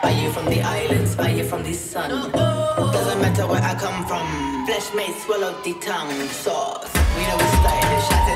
Are you from the islands? Are you from the sun? Doesn't matter where I come from. Flesh may swallow the tongue. Sauce. We know we started the shots.